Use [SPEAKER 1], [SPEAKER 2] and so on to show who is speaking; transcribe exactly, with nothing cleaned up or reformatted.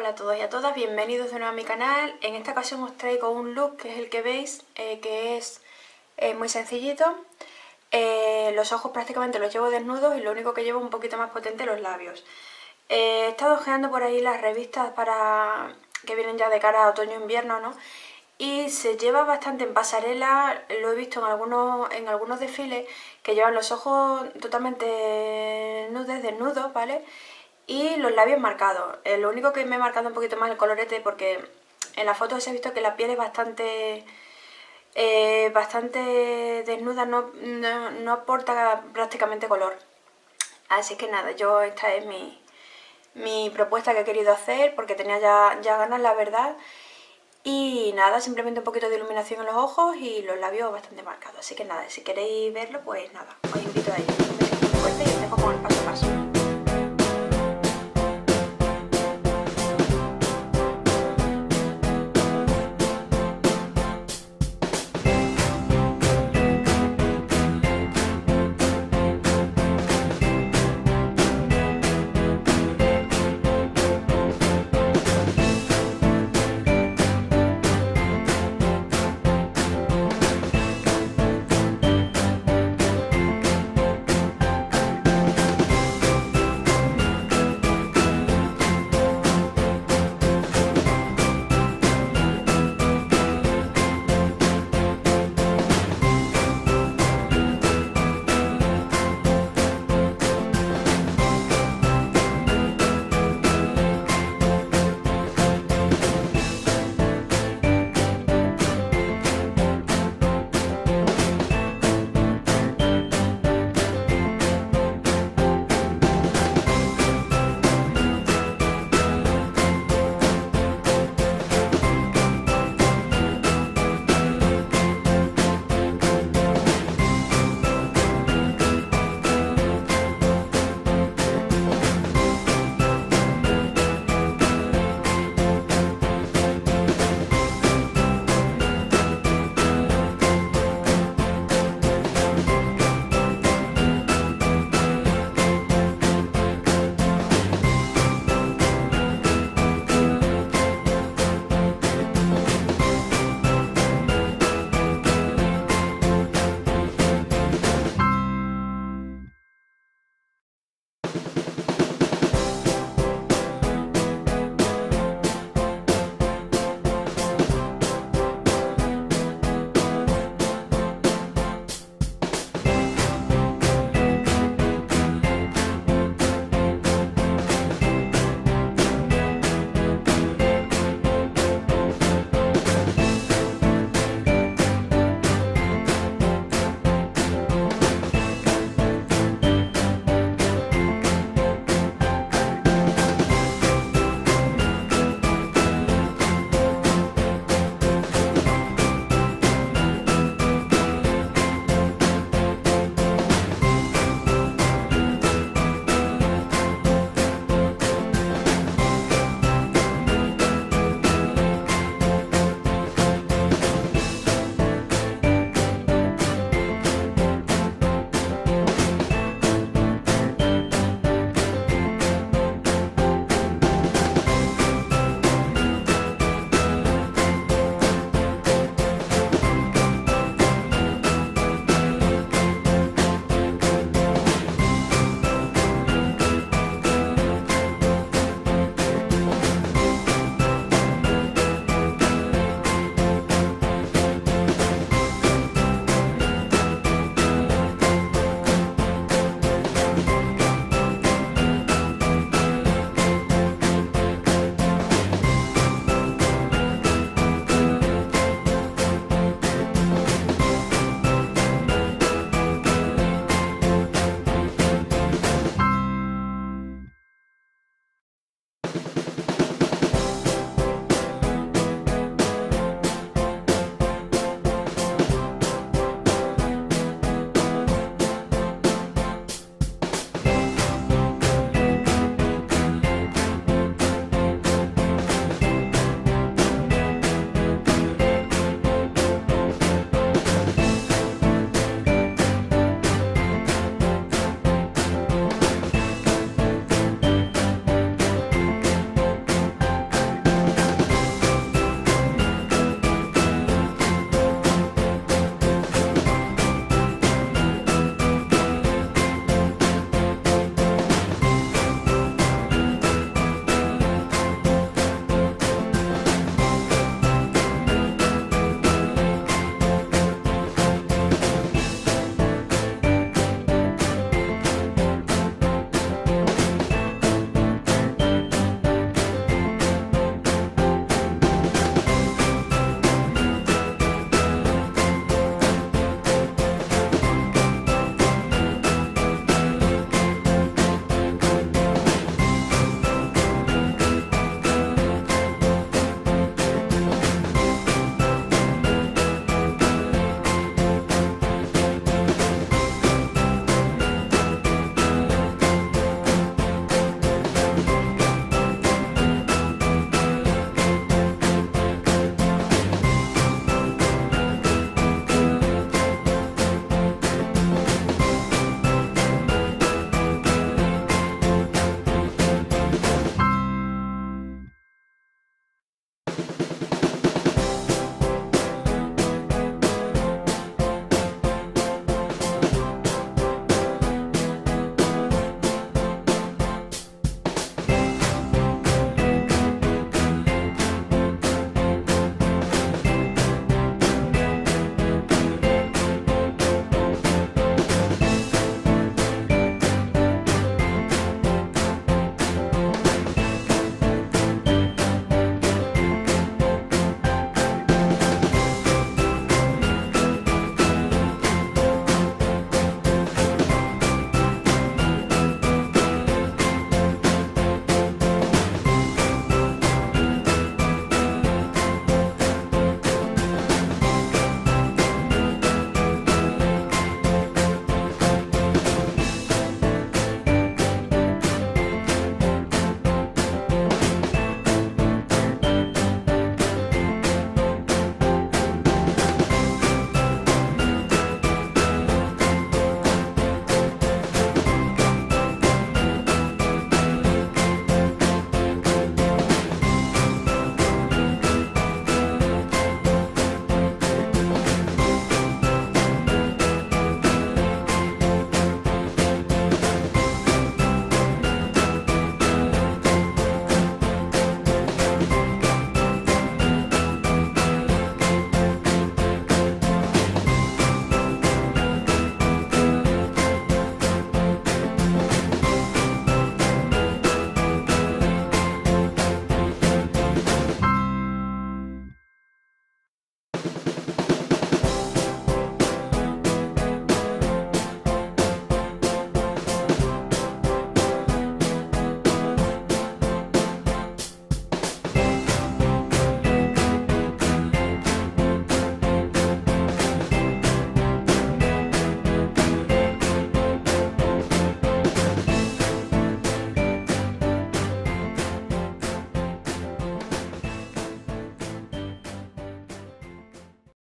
[SPEAKER 1] Hola a todos y a todas, bienvenidos de nuevo a mi canal. En esta ocasión os traigo un look que es el que veis, eh, que es eh, muy sencillito. Eh, los ojos prácticamente los llevo desnudos y lo único que llevo un poquito más potente los labios. Eh, he estado ojeando por ahí las revistas para que vienen ya de cara a otoño-invierno, ¿no? Y se lleva bastante en pasarela, lo he visto en algunos, en algunos desfiles que llevan los ojos totalmente nudes, desnudos, ¿vale? Y los labios marcados. Eh, lo único que me he marcado un poquito más el colorete porque en la foto se ha visto que la piel es bastante eh, bastante desnuda, no, no, no aporta prácticamente color. Así que nada, yo esta es mi, mi propuesta que he querido hacer porque tenía ya, ya ganas, la verdad. Y nada, simplemente un poquito de iluminación en los ojos y los labios bastante marcados. Así que nada, si queréis verlo, pues nada, os invito a ello. Me fuerte y os dejo con el paso a paso.